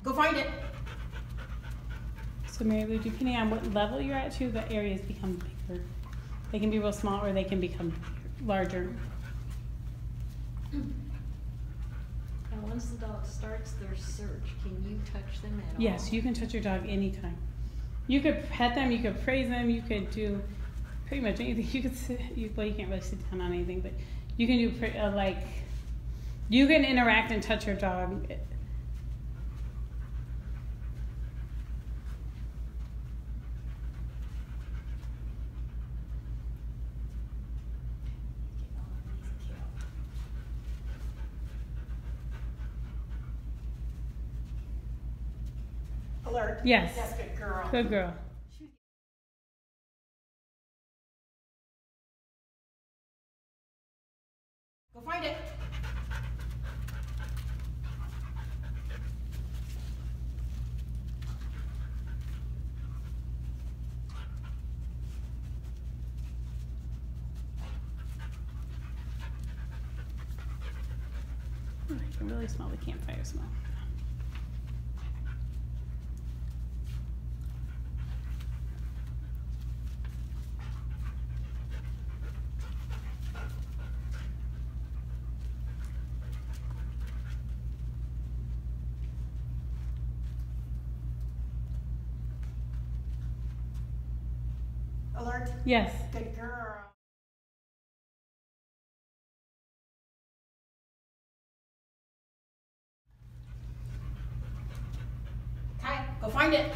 Go find it. So Mary Lou, depending on what level you're at too, the areas become bigger. They can be real small or they can become larger. And once the dog starts their search, can you touch them at all? Yes, you can touch your dog anytime. You could pet them, you could praise them, you could do pretty much anything. You could sit, well, you can't really sit down on anything, but you can do like, you can interact and touch your dog. Alert. Yes. That's good girl. Good girl. Go find it. Oh, I can really smell the campfire smell. Alert. Yes. Good girl. Kai, go find it.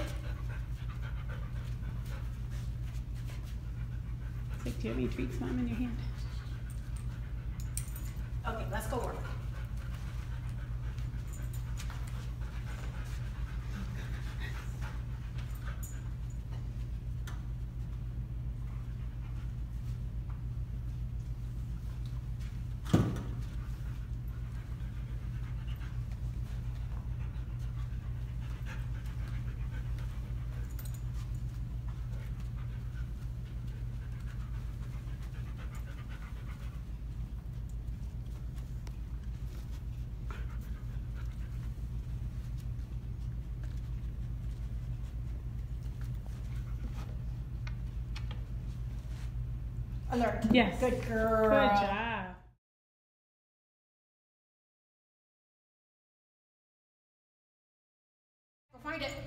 It's like, do you have any treats, Mom, in your hand? Okay, let's go work. Alert. Yes. Good girl. Good job. Go find it.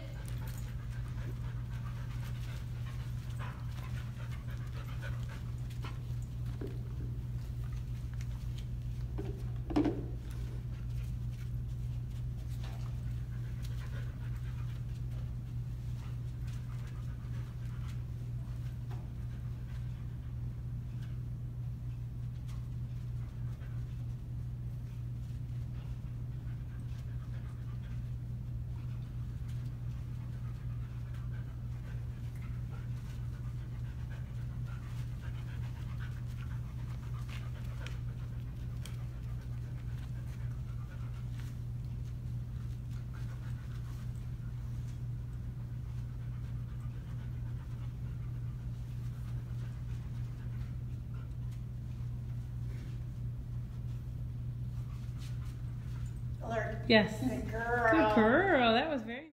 Alert. Yes. Good girl. Good girl. That was very.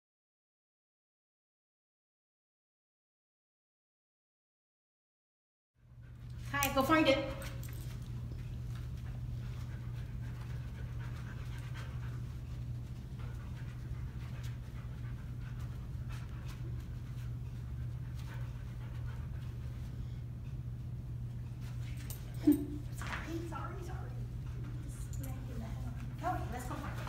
Kai, go find it. Sorry. Okay, let's go find it.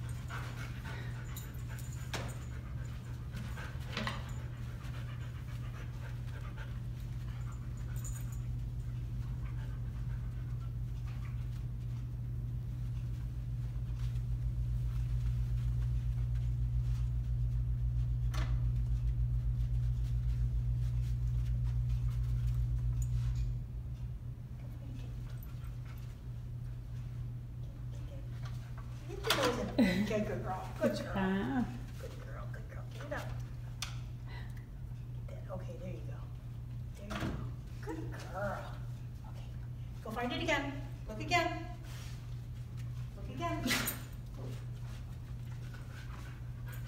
Okay, good girl. Good girl. job. Good girl. Get it up. Get that. Okay, there you go. There you go. Good girl. Okay. Go find it again. Look again. Look again.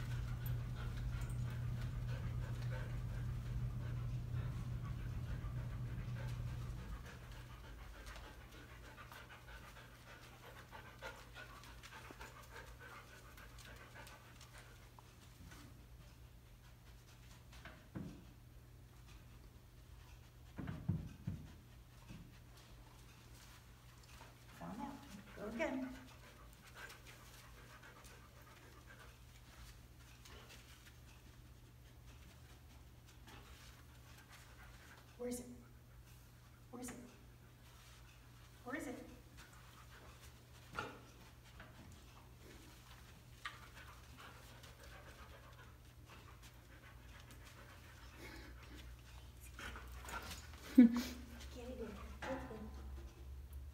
Where is it? Where is it? Where is it? Get it in.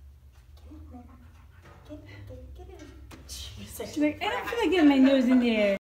Get it in. Get it in. She's like, I don't feel like getting my nose in there.